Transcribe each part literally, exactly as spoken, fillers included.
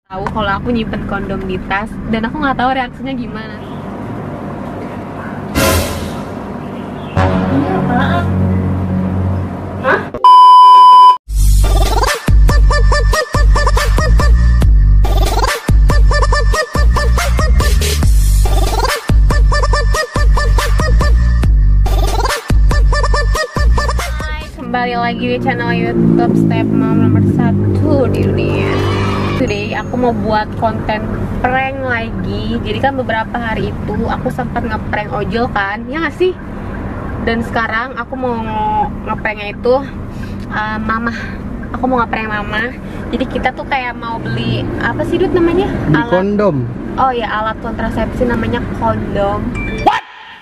Tahu kalau aku nyimpen kondom di tas dan aku nggak tahu reaksinya gimana. Ini apaan? Hah? Hai, kembali lagi di channel YouTube Step Mom nomor satu di dunia. Today aku mau buat konten prank lagi. Jadi kan beberapa hari itu aku sempat ngeprank ojol kan, ya nggak sih? Dan sekarang aku mau ngepranknya itu uh, mama. Aku mau ngeprank mama. Jadi kita tuh kayak mau beli apa sih Dut namanya? Beli Alat, kondom. oh ya, alat kontrasepsi namanya kondom. What?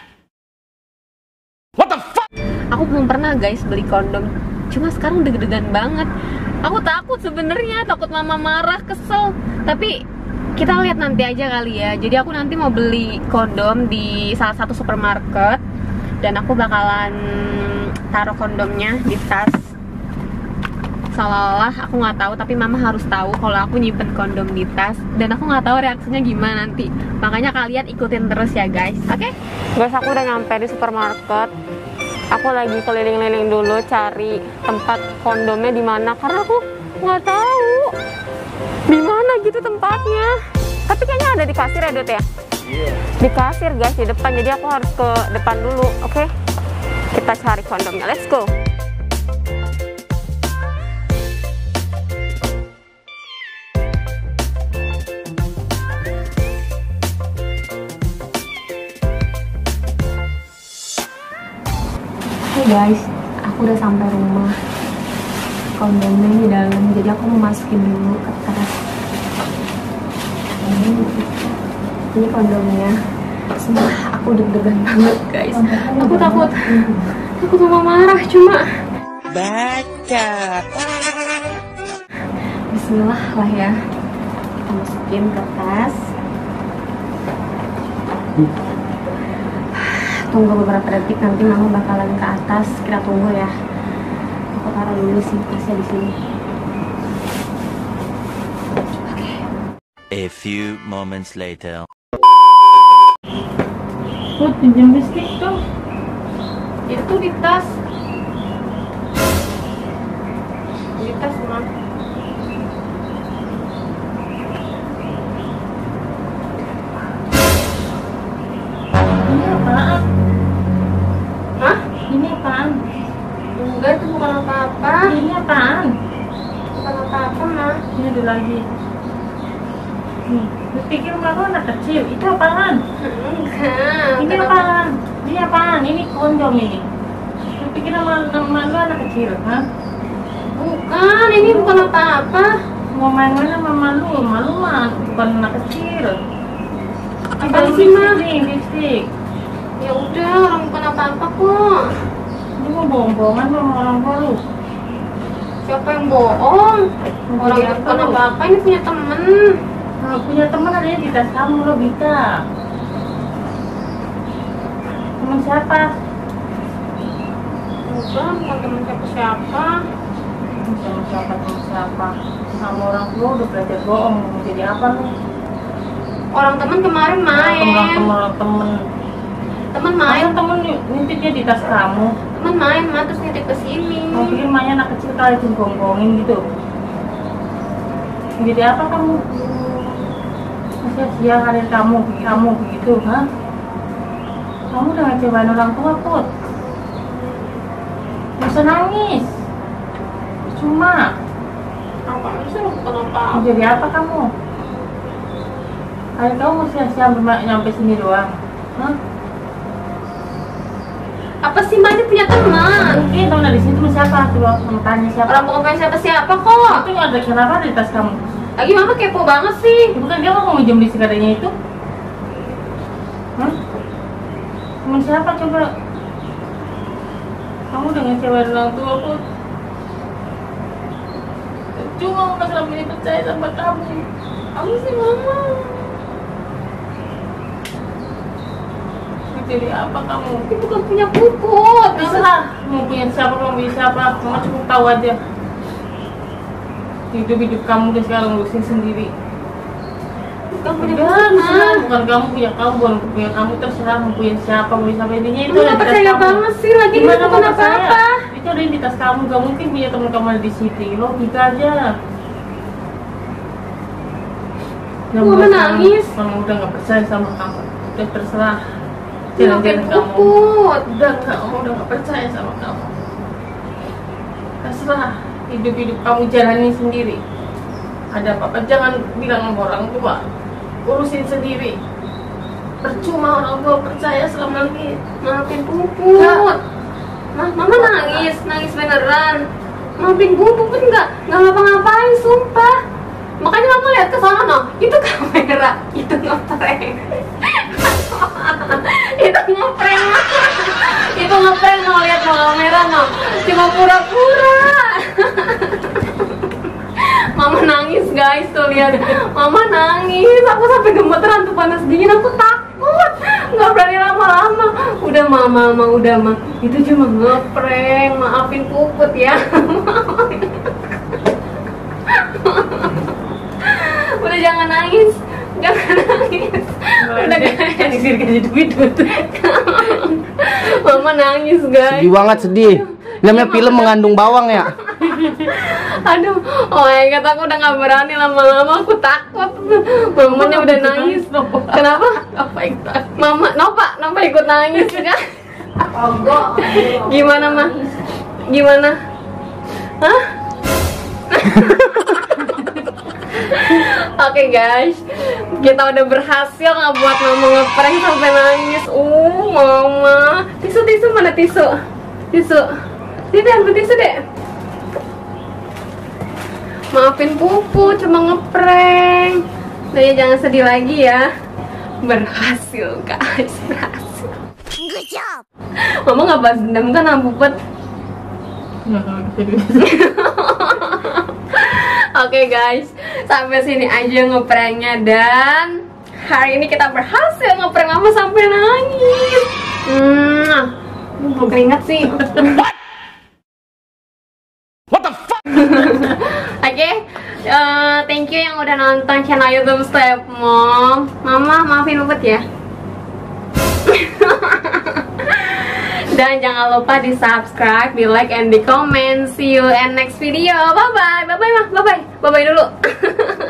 What the fuck? Aku belum pernah guys beli kondom. Cuma sekarang deg-degan banget. Aku takut sebenarnya, takut mama marah, kesel. Tapi kita lihat nanti aja kali ya. Jadi aku nanti mau beli kondom di salah satu supermarket dan aku bakalan taruh kondomnya di tas. Seolah-olah aku nggak tahu, tapi mama harus tahu kalau aku nyimpen kondom di tas dan aku nggak tahu reaksinya gimana nanti. Makanya kalian ikutin terus ya guys. Oke? Okay? Guys, aku udah nyampe di supermarket. Aku lagi keliling-liling dulu cari tempat kondomnya di mana karena aku nggak tahu di mana gitu tempatnya. Tapi kayaknya ada di kasir ya Dut ya? Yeah. Di kasir guys, di depan. Jadi aku harus ke depan dulu. Oke? Okay? Kita cari kondomnya. Let's go. Hey guys, aku udah sampai rumah. Kondomnya di dalam, jadi aku mau masukin dulu ke tas. Ini kondomnya. Sumpah aku deg-degan banget guys. Aku takut, takut mama marah cuma. Baca. Bismillah lah ya. Kita masukin ke tas. Tunggu beberapa detik, nanti mama bakalan ke atas. Kita tunggu ya. Aku taruh dulu sih tasnya di sini. A few moments later. Kok pinjam listrik dong? Itu di tas. Di tas mah. Ini apaan? Hah? Ini apaan? Enggak, itu bukan apa-apa. Ini apaan? Bukan apa-apa mah. Ini ada lagi. Nih, lu pikir rumah lu anak kecil? Itu apaan? Enggak. Ini apaan? Ini apaan? Ini kondom ini. Lu pikir nama nama lu anak kecil? Hah? Bukan, ini bukan apa-apa. Mau main mana sama lu? Malu mah bukan anak kecil. Apa sih mah? Nih, lipstick. Ya udah, orang bukan apa-apa kok. Ini mau bohong-bohongan sama orang tua lu. Siapa yang bohong? Mau Orang beli itu apa bukan lu? apa-apa, ini punya temen. Nah, punya teman adanya di tas kamu lo bisa. Teman siapa? Bukan, bukan temen siapa-siapa. Teman siapa teman siapa? Sama orang tua udah belajar bohong. Mau jadi apa lu? Orang temen kemarin main. Temen orang temen. Temen Main main, temen nitipnya di tas kamu. temen main, mah terus nitip ke sini. Mau pikir mainnya anak kecil kali gonggongin gitu. Jadi apa kamu? Sia-sia karir kamu, kamu begitu, ha? Kamu udah ngecewain orang tua, Put. Gak usah nangis. Cuma Apaan sih, bukan mau apa-apa. jadi apa kamu? Karir kamu mau sia-sia sampai nyampe sini doang, hah? Apa sih, mah ini punya teman. Mungkin teman dari sini teman siapa? Coba kamu tanya siapa? Orang bukan punya siapa-siapa kok. Itu ada kenapa di tas kamu? Lagi mama kepo banget sih. Bukan dia mau minjem di sekadanya itu? Hah? Teman siapa coba? Kamu udah ngecewain orang tua aku. Cuma nggak selama ini percaya sama kamu. Kamu sih mama. Jadi apa kamu? Ini bukan punya puput. Terserah mau punya siapa, mau punya siapa. Mama cukup tahu aja. Hidup-hidup kamu udah sekarang ngurusin sendiri. Kamu punya Udah, perasaan. terserah. Bukan kamu punya kamu, bukan punya kamu, terserah mau punya siapa, mau punya siapa, intinya itu Lu ada gak di tas percaya kamu. banget sih, lagi ini Gimana bukan mau percaya? apa-apa. Itu ada di tas kamu, gak mungkin punya teman kamu ada di situ. Logika aja. Yang Mama buat nangis. Mama udah gak percaya sama kamu. Udah terserah. Maafin Jalan-jalan kamu. Puput. Udah gak, kamu udah gak percaya sama kamu. Terserah. Hidup-hidup kamu jalani sendiri. Ada apa-apa jangan bilang sama orang tua. Urusin sendiri. Percuma orang tua percaya selama ini. Maafin Puput. Ma Mama nangis, nangis beneran. Maafin Puput nggak, nggak ngapa-ngapain, sumpah. Makanya Mama lihat ke sana, no. Itu kamera, itu ngeprank. Itu ngeprank, itu ngeprank, no. Lihat no kamera, no. Cuma pura-pura. Mama nangis guys, tuh lihat. Mama nangis, aku sampai gemeteran tuh, panas dingin, aku takut. Nggak berani lama-lama. Udah mama, mama udah mah. Itu cuma ngeprank, maafin Puput ya. Udah jangan nangis, jangan nangis. Udah guys, Dikasih kasih duit duit. Mama nangis guys. Sedih banget, sedih. Namanya film mengandung bawang ya. Aduh, oh my god, aku udah gak berani lama-lama, aku takut. Mamanya udah nangis. Kenapa? Apa itu? Mama, Nova, Nova ikut nangis kan? Gimana mah? Gimana? Hah? Oke guys, kita udah berhasil ngebuat mama ngeprank sampai nangis. Uh, mama. Tisu, tisu, mana tisu? Tisu. Sini ambil tisu deh. Maafin Pupu, cuma ngeprank. Nah ya jangan sedih lagi ya. Berhasil guys, berhasil. Good job. Mama nggak balas dendam kan sama Puput? Nggak, kalau gitu. Oke guys, sampai sini aja ngepranknya, dan hari ini kita berhasil ngeprank mama sampai nangis. Hmm, mau keringat sih. What the fuck? Oke, eh, thank you yang udah nonton channel YouTube Step Mom. Mama maafin Puput ya. Dan jangan lupa di subscribe, di like, and di comment. See you in next video. Bye bye, bye bye mah, bye bye, bye bye dulu.